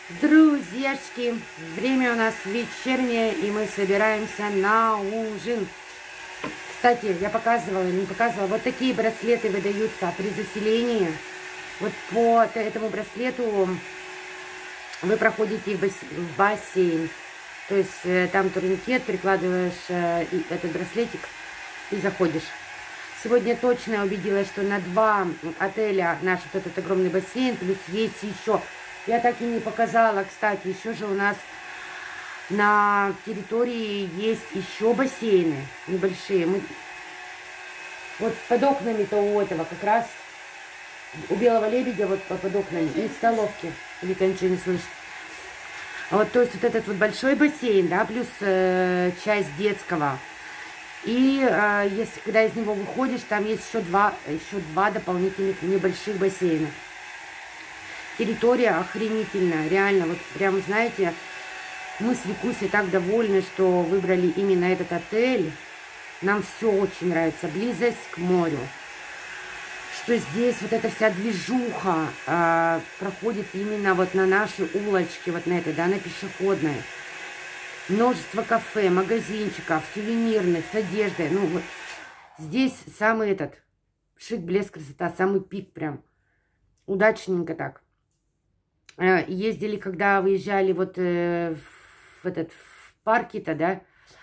Друзьяшки, время у нас вечернее, и мы собираемся на ужин. Кстати, я показывала, не показывала, вот такие браслеты выдаются при заселении. Вот по этому браслету вы проходите в бассейн. То есть там турникет, прикладываешь этот браслетик и заходишь. Сегодня точно я убедилась, что на 2 отеля наш вот этот огромный бассейн, плюс есть еще. Я так и не показала, кстати, еще же у нас на территории есть еще бассейны небольшие. Вот под окнами-то у этого как раз, у Белого Лебедя, вот под окнами, и столовки. Вика ничего не слышит. Вот, то есть вот этот вот большой бассейн, да, плюс часть детского. И если когда из него выходишь, там есть еще два дополнительных небольших бассейна. Территория охренительная, реально, вот прям, знаете, мы с Викусей так довольны, что выбрали именно этот отель. Нам все очень нравится, близость к морю. Что здесь вот эта вся движуха проходит именно вот на нашей улочке, вот на этой, да, на пешеходной. Множество кафе, магазинчиков, сувенирных, с одеждой. Ну вот здесь самый этот шик, блеск, красота, самый пик прям. Удачненько так. Ездили, когда выезжали вот в парке-то, да,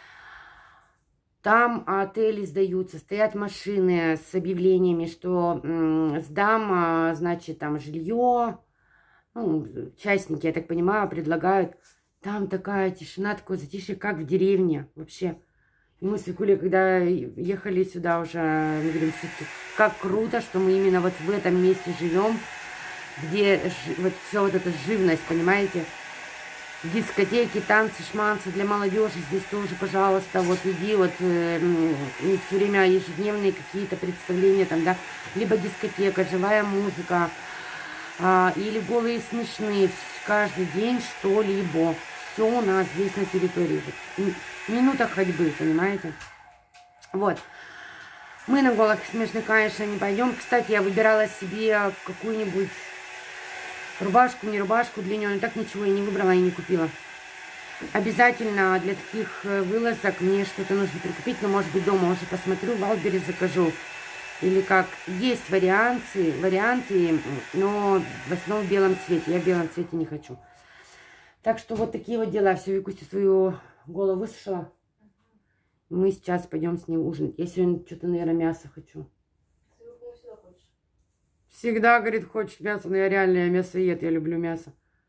там отели сдаются, стоят машины с объявлениями, что сдам, значит, там жилье, ну, частники, я так понимаю, предлагают. Там такая тишина, такое затишье, как в деревне вообще. И мы с Викулей, когда ехали сюда уже, мы говорим, как круто, что мы именно вот в этом месте живем, где вот все вот эта живность, понимаете? Дискотеки, танцы, шманцы для молодежи здесь тоже, пожалуйста, вот иди, вот все время ежедневные какие-то представления там, да, либо дискотека, живая музыка, или голые смешные, каждый день что-либо. Все у нас здесь на территории. Минута ходьбы, понимаете? Вот. Мы на голых смешных, конечно, не пойдем. Кстати, я выбирала себе какую-нибудь рубашку, не рубашку длинную, но так ничего и не выбрала и не купила. Обязательно для таких вылазок мне что-то нужно прикупить, но, может быть, дома уже посмотрю, в Альбере закажу. Или как. Есть варианты, но в основном в белом цвете. Я в белом цвете не хочу. Так что вот такие вот дела. Все, Викуся свою голову высушила. Мы сейчас пойдем с ним ужинать. Я сегодня что-то, наверное, мясо хочу. Всегда, говорит, хочет мясо, но я реально мясоед, я люблю мясо.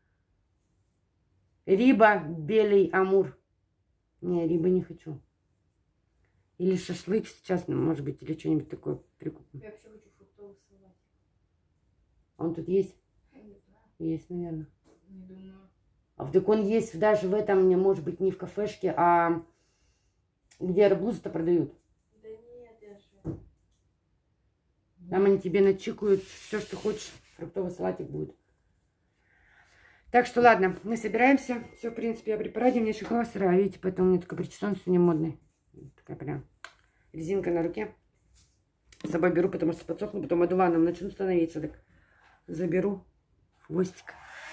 Риба, белый амур. Не, рыбы не хочу. Или шашлык сейчас, ну, может быть, или что-нибудь такое прикупим. Я вообще хочу фруктовый салат. Он тут есть? Не знаю. Есть, наверное. Не думаю. Так он есть даже в этом, может быть, не в кафешке, а где арбузы-то продают. Да нет, я же... Там они тебе начикают все, что хочешь. Фруктовый салатик будет. Так что ладно, мы собираемся. Все, в принципе, я при параде. Мне шикарно сыра, видите, поэтому у меня такой причесон сегодня модный. Такая прям резинка на руке. С собой беру, потому что подсохну, потом одуваном начну становиться. Так заберу хвостик.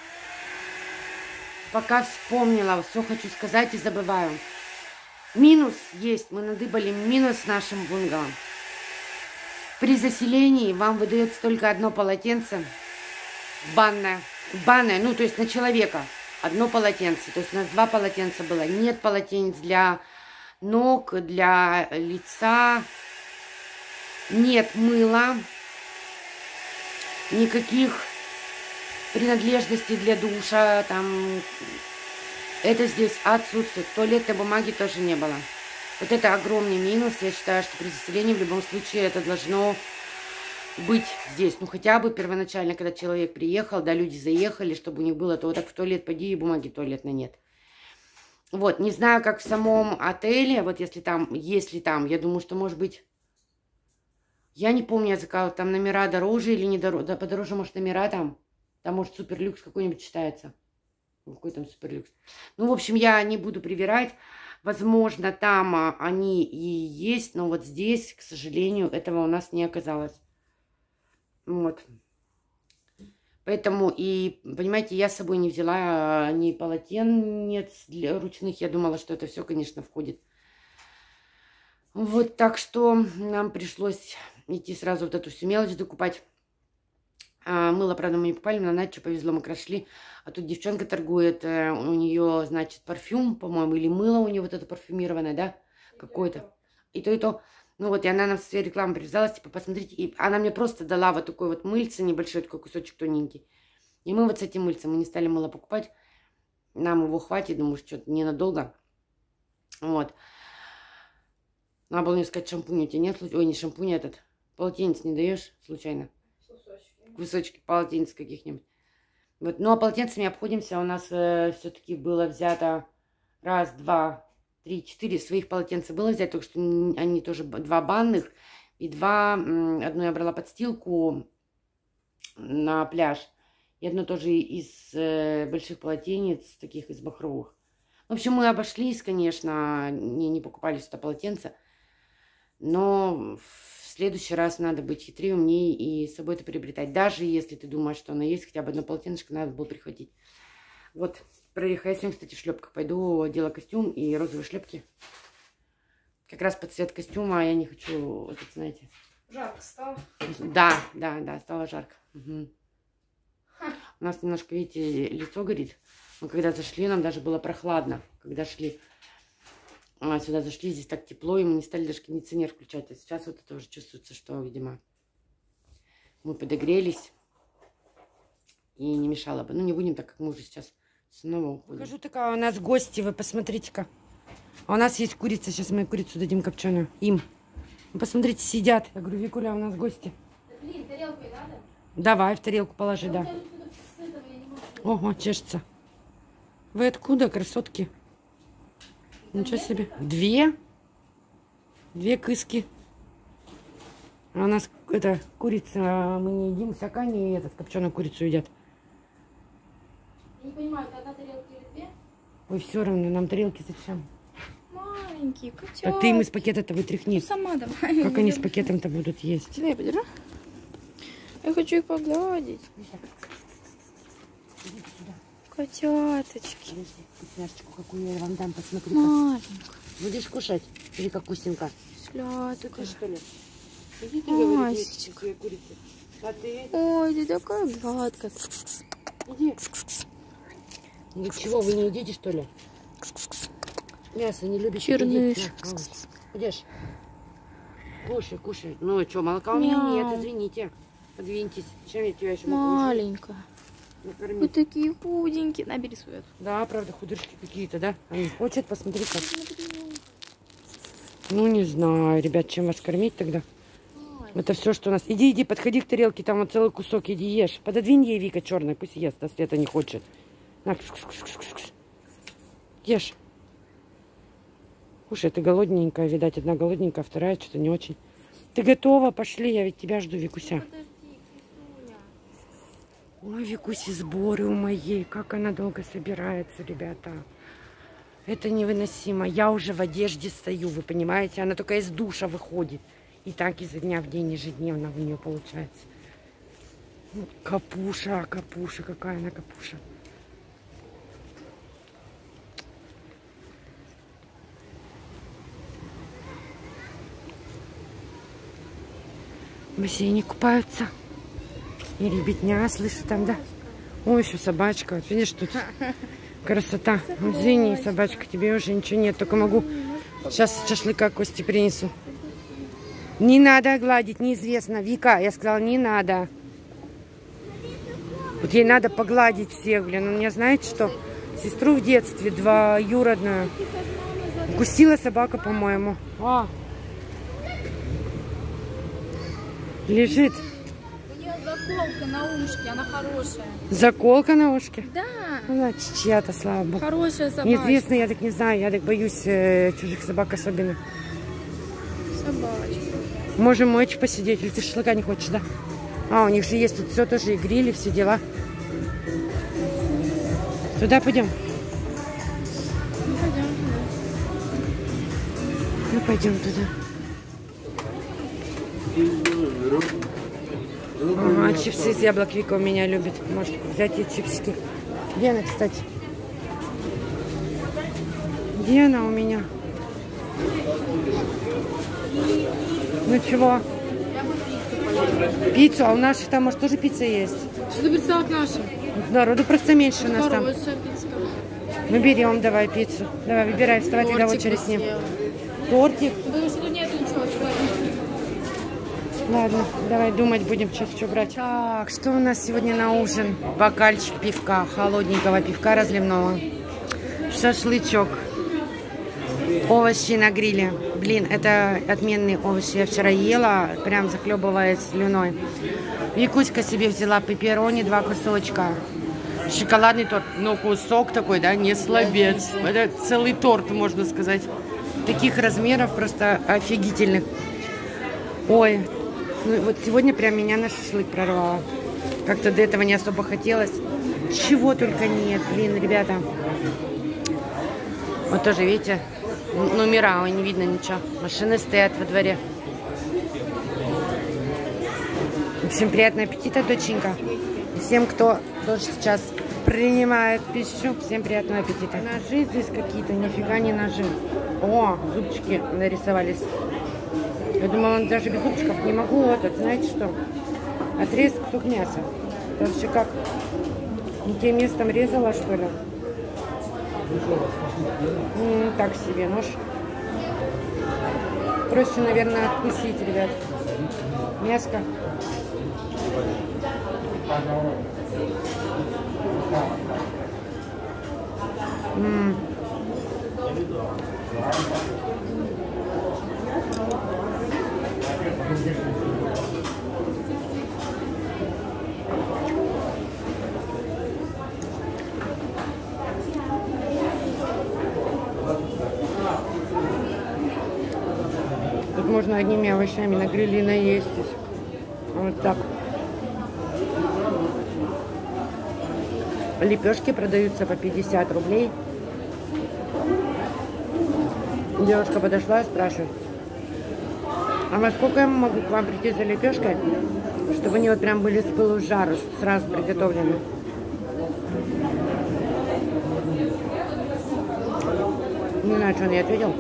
Пока вспомнила, все хочу сказать и забываю. Минус есть, мы надыбали минус нашим бунгало. При заселении вам выдается только одно полотенце, банное, ну то есть на человека, одно полотенце. То есть у нас 2 полотенца было, нет полотенец для ног, для лица, нет мыла, никаких принадлежностей для душа, там, это здесь отсутствует. Туалетной бумаги тоже не было. Вот это огромный минус. Я считаю, что при заселении в любом случае это должно быть здесь. Ну, хотя бы первоначально, когда человек приехал, да, люди заехали, чтобы у них было, то вот так в туалет пойди, и бумаги туалетной нет. Вот, не знаю, как в самом отеле, вот если там, я думаю, что, может быть, я не помню, я заказала, там номера дороже или не дороже, да, подороже, может, номера там может, суперлюкс какой-нибудь считается. Какой там суперлюкс. Ну, в общем, я не буду привирать. Возможно, там они и есть, но вот здесь, к сожалению, этого у нас не оказалось. Вот. Поэтому, и, понимаете, я с собой не взяла ни полотенец для ручных. Я думала, что это все, конечно, входит. Вот, так что нам пришлось идти сразу вот эту всю мелочь докупать. Мыло, правда, мы не покупали, но на что повезло, мы как раз шли. А тут девчонка торгует, у нее, значит, парфюм, по-моему, или мыло у нее вот это парфюмированное, да, какое-то. И то, и то. Ну вот, и она нам в своей рекламе привязалась, типа, посмотрите. И она мне просто дала вот такой вот мыльце, небольшой такой кусочек тоненький. И мы вот с этим мыльцем, мы не стали мыло покупать. Нам его хватит, думаю, что-то ненадолго. Вот. Надо было мне сказать, шампунь у тебя нет? Ой, не шампунь, этот. Полотенец не даешь случайно? Кусочки полотенец каких-нибудь. Вот. Ну, а полотенцами обходимся. У нас все-таки было взято раз, два, три, четыре своих полотенца было взять. Только что они тоже два банных. И два, одно я брала подстилку на пляж. И одно тоже из больших полотенец, таких из бахровых. В общем, мы обошлись, конечно, не покупали сюда полотенца. Но в следующий раз надо быть хитрее, умнее и с собой это приобретать. Даже если ты думаешь, что оно есть, хотя бы одно полотенышко надо было прихватить. Вот, проехала. Я сегодня, кстати, в шлепках пойду, делать костюм и розовые шлепки. Как раз под цвет костюма, я не хочу, вот это, знаете. Жарко стало? Да, стало жарко. Угу. У нас немножко, видите, лицо горит. Мы когда зашли, нам даже было прохладно, когда шли. Сюда зашли, здесь так тепло, и мы не стали даже кондиционер включать. А сейчас вот это уже чувствуется, что, видимо, мы подогрелись. И не мешало бы. Ну, не будем, так как мы уже сейчас снова уходим. Покажу, такая у нас гости, вы посмотрите-ка. А у нас есть курица, сейчас мы курицу дадим копченую. Им. Вы посмотрите, сидят. Я говорю, Викуля, у нас гости. Да, блин, тарелкой надо? Давай, в тарелку положи, да. Ого, чешется. Вы откуда, красотки? Ничего себе. Две кыски. А у нас это курица, мы не едим, сакани и этот копченую курицу едят. Я не понимаю, это одна тарелка или две? Ой, все равно, нам тарелки зачем? Маленькие, котят. А ты им из пакета-то вытряхни. Сама давай. Как они с пакетом-то будут есть? Дай, подержи. Я хочу их погладить. Котяточки. Вкусняшечку какую я вам дам, посмотри. Маленькая. Будешь кушать? Или как кусинка? Слядкая. Что ли? Иди ты, Масечка. говори, курица. А ты? Ой, ты такая гладкая. Иди. Ну чего, вы не едите, что ли? Мясо не любите? Черныш. Идешь? Кушай, кушай. Ну что, молока у меня нет, извините. Подвиньтесь. Чем я тебя еще могу? Маленькая. Накормить? Вы такие худенькие. Набери свой. Да, правда, худышки какие-то, да? Они хочет, посмотри как. Ну, не знаю, ребят, чем вас кормить тогда? Это все, что у нас. Иди, подходи к тарелке, там вот целый кусок, иди ешь. Пододвинь ей, Вика, черная, пусть ест, а Света не хочет. На, ешь. Слушай, ты голодненькая, видать, одна голодненькая, вторая что-то не очень. Ты готова? Пошли, я ведь тебя жду, Викуся. Ой, Викуси, сборы у моей. Как она долго собирается, ребята. Это невыносимо. Я уже в одежде стою, вы понимаете? Она только из душа выходит. И так изо дня в день ежедневно у нее получается. Капуша, какая она капуша. В бассейне купаются. И ребятня, слышу там, да? Ой, еще собачка. Вот видишь, тут красота. Вот извини, собачка, тебе уже ничего нет. Только могу сейчас шашлыка кости принесу. Не надо гладить, неизвестно. Вика, я сказала, не надо. Вот ей надо погладить всех, блин. У меня, знаете что? Сестру в детстве, двоюродную. Укусила собака, по-моему. Лежит. Заколка на ушке, она хорошая. Заколка на ушке? Да. Она чья-то, слава богу. Хорошая собака. Неизвестно, я так не знаю, я так боюсь чужих собак особенно. Собачка. Можем мочь посидеть, или ты шашлыка не хочешь, да? А, у них же есть тут все тоже, и грили, все дела. Туда пойдем? Ну, пойдем туда. Ну, пойдем туда. Ага, чипсы из яблок Вика у меня любит. Может взять эти чипсики. Где она, кстати? Где она у меня? Ну чего? Пиццу? А у нас там, может, тоже пицца есть? Что ты представила к нашим? Народу просто меньше у нас там. Хорошая пицца. Мы берем, давай, пиццу. Давай, выбирай, вставай тогда в очередь с ним. Тортик? Потому что нет ничего. Ладно, давай думать будем, что брать. Так, что у нас сегодня на ужин? Бокальчик пивка, холодненького пивка разливного. Шашлычок. Овощи на гриле. Блин, это отменные овощи. Я вчера ела, прям захлебываясь слюной. Викуська себе взяла пепперони, 2 кусочка. Шоколадный торт. Но кусок такой, да, не слабец. Это целый торт, можно сказать. Таких размеров просто офигительных. Ой, ну вот сегодня прям меня на шашлык прорвало. Как-то до этого не особо хотелось. Чего только нет, блин, ребята. Вот тоже, видите, номера, ой, не видно ничего. Машины стоят во дворе. В общем, приятного аппетита, доченька. Всем, кто тоже сейчас принимает пищу, всем приятного аппетита. Ножи здесь какие-то, нифига не ножи. О, зубчики нарисовались. Я думала, он даже без зубчиков. Не могу, вот это, знаете что? Отрезать кусок мяса. Это вообще как? Не тем местом резала, что ли? Так себе нож. Проще, наверное, откусить, ребят. Мяско. Тут можно одними овощами на гриле наесть. Вот так. Лепешки продаются по 50 рублей. Девушка подошла и спрашивает: а во сколько я могу к вам прийти за лепешкой, чтобы они вот прям были с пылу с жару, сразу приготовлены? Не знаю, что он ей ответил.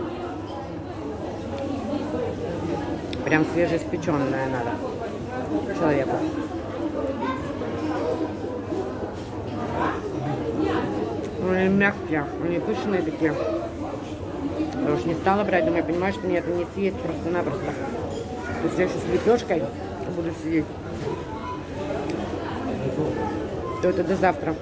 Прям свежеиспеченная надо человеку. Они мягкие, они пышные такие. Я уж не стала брать, думаю, я понимаю, что мне это не съесть просто-напросто. Если я сейчас с лепешкой буду сидеть, то это до завтра.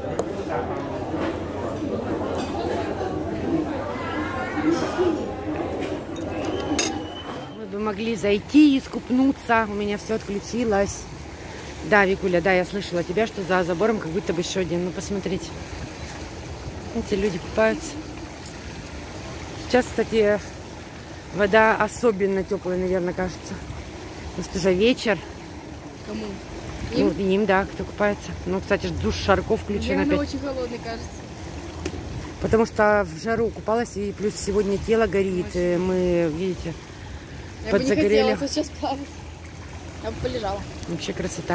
Мы бы могли зайти и скупнуться. У меня все отключилось. Да, Викуля, да, я слышала тебя, что за забором как будто бы еще один. Ну, посмотрите. Эти люди купаются. Сейчас, кстати, вода особенно теплая, наверное, кажется. Потому что уже вечер. Кому? Им? Ну, им, да, кто купается. Ну, кстати, душ Шарко включен опять. Очень холодный, кажется. Потому что в жару купалась, и плюс сегодня тело горит. И мы, видите, я подзагорели. бы не хотела сейчас плавать. Я бы полежала. Вообще красота.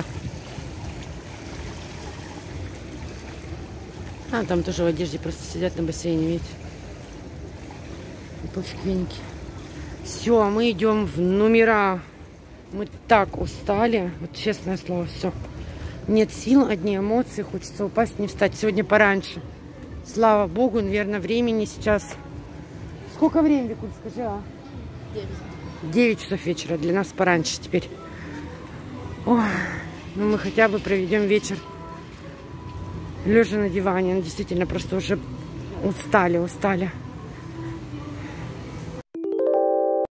А, там тоже в одежде просто сидят на бассейне, видите? Пофигеньки. Все, мы идем в номера. Мы так устали. Вот честное слово, все. Нет сил, одни эмоции. Хочется упасть, не встать. Сегодня пораньше. Слава богу, наверное, времени сейчас. Сколько времени, Викуль, скажи, а? 9 часов вечера. Для нас пораньше теперь. Ой, ну мы хотя бы проведем вечер лежа на диване. Ну, действительно, просто уже устали.